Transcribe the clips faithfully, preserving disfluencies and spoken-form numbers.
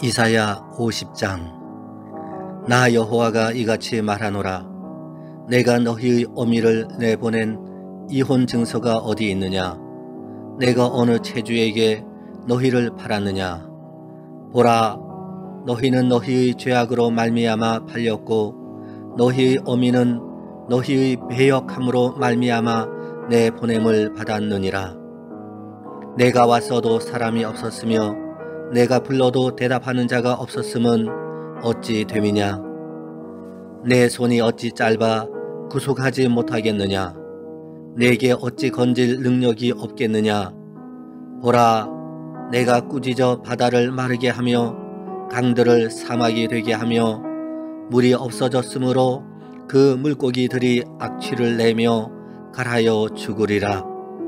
이사야 오십 장. 나 여호와가 이같이 말하노라. 내가 너희의 어미를 내보낸 이혼 증서가 어디 있느냐? 내가 어느 체주에게 너희를 팔았느냐? 보라, 너희는 너희의 죄악으로 말미암아 팔렸고 너희의 어미는 너희의 배역함으로 말미암아 내 보냄을 받았느니라. 내가 왔어도 사람이 없었으며 내가 불러도 대답하는 자가 없었음은 어찌 됨이냐? 내 손이 어찌 짧아 구속하지 못하겠느냐? 내게 어찌 건질 능력이 없겠느냐? 보라, 내가 꾸짖어 바다를 마르게 하며 강들을 사막이 되게 하며 물이 없어졌으므로 그 물고기들이 악취를 내며 갈하여 죽으리라.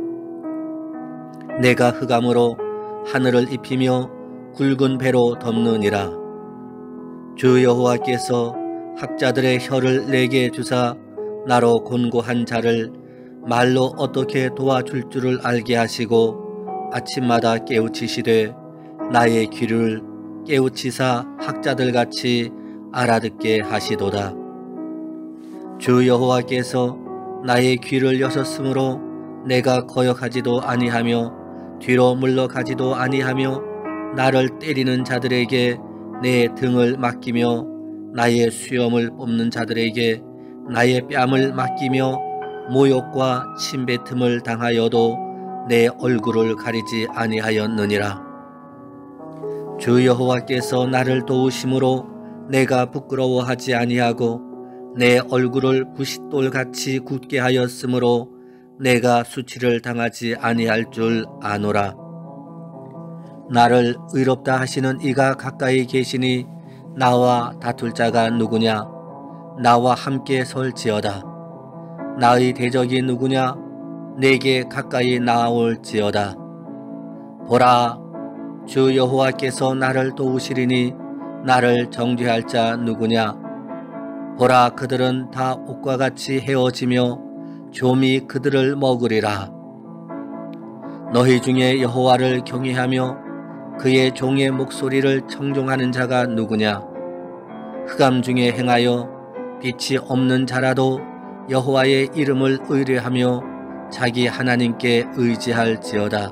내가 흑암으로 하늘을 입히며 굵은 배로 덮느니라. 주 여호와께서 학자들의 혀를 내게 주사 나로 곤고한 자를 말로 어떻게 도와줄 줄을 알게 하시고 아침마다 깨우치시되 나의 귀를 깨우치사 학자들같이 알아듣게 하시도다. 주 여호와께서 나의 귀를 여셨으므로 내가 거역하지도 아니하며 뒤로 물러가지도 아니하며 나를 때리는 자들에게 내 등을 맡기며 나의 수염을 뽑는 자들에게 나의 뺨을 맡기며 모욕과 침뱉음을 당하여도 내 얼굴을 가리지 아니하였느니라. 주 여호와께서 나를 도우심으로 내가 부끄러워하지 아니하고 내 얼굴을 부싯돌같이 굳게 하였으므로 내가 수치를 당하지 아니할 줄 아노라. 나를 의롭다 하시는 이가 가까이 계시니 나와 다툴 자가 누구냐? 나와 함께 설지어다. 나의 대적이 누구냐? 내게 가까이 나아올지어다. 보라, 주 여호와께서 나를 도우시리니 나를 정죄할 자 누구냐? 보라, 그들은 다 옥과 같이 헤어지며 좀이 그들을 먹으리라. 너희 중에 여호와를 경외하며 그의 종의 목소리를 청종하는 자가 누구냐? 흑암 중에 행하여 빛이 없는 자라도 여호와의 이름을 의뢰하며 자기 하나님께 의지할지어다.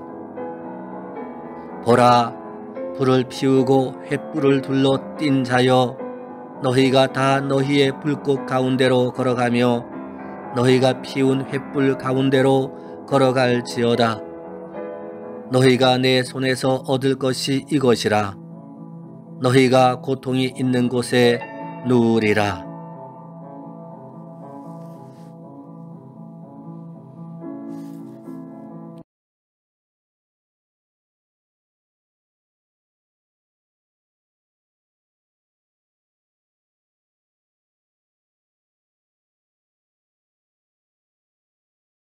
보라, 불을 피우고 횃불을 둘러 띈 자여, 너희가 다 너희의 불꽃 가운데로 걸어가며 너희가 피운 횃불 가운데로 걸어갈지어다. 너희가 내 손에서 얻을 것이 이것이라. 너희가 고통이 있는 곳에 누우리라.